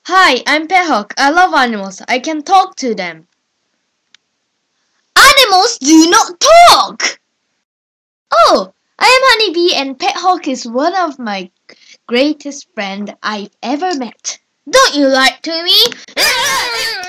Hi, I'm Pehawk. I love animals. I can talk to them. Animals do not talk! Oh, I am Honeybee and Pehawk is one of my greatest friends I've ever met. Don't you lie to me?